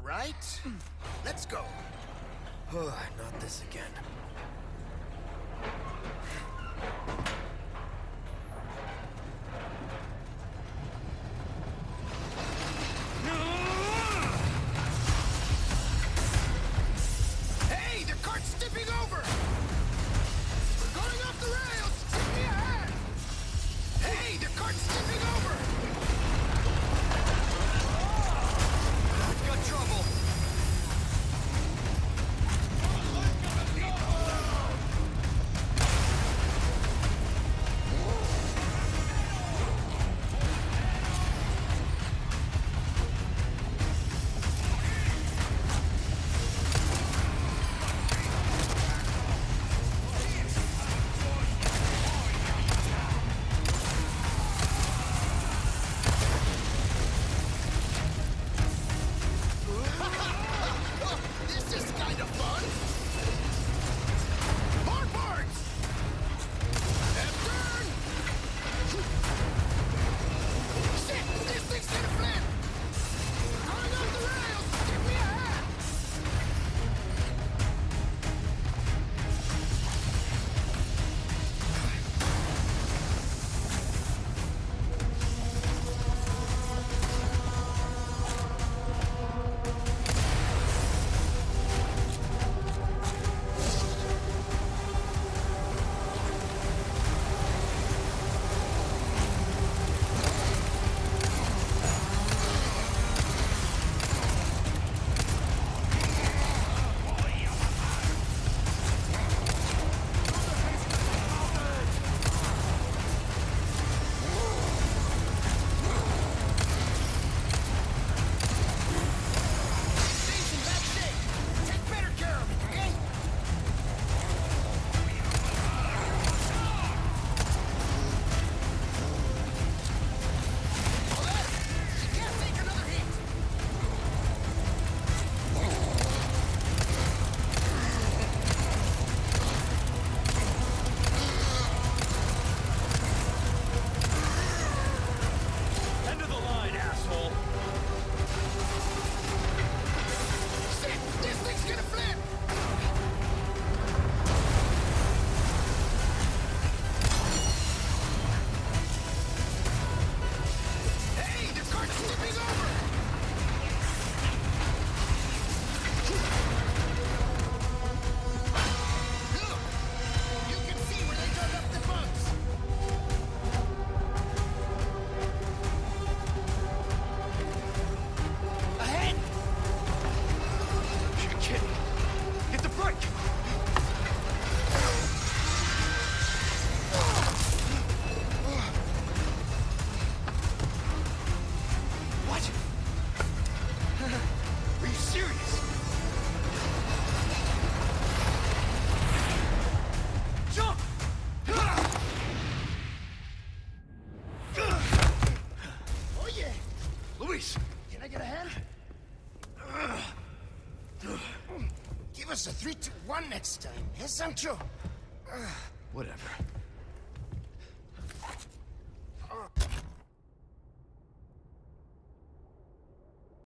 right? Let's go. Not this again. Hey, the cart's tipping over! We're going off the rails! Give me a hand! Hey, the cart's tipping over! We've got trouble! This is kind of fun! More parts! Left turn! Shit! This thing's gonna flip! We're going off the rails! Give me a hand! Stays in bad shape. Take better care of it, okay? Hold it! You can't take another hit! End of the line, asshole! Shit! This thing's gonna flip! Hey, the cart's tipping over! Look! You can see where they dug up the bugs! Ahead! You're kidding. Hit the brake! What? Are you serious? Jump! Oh yeah! Luis! Can I get a hand? Give us a 3-2-1 next time, eh, Sancho? Whatever.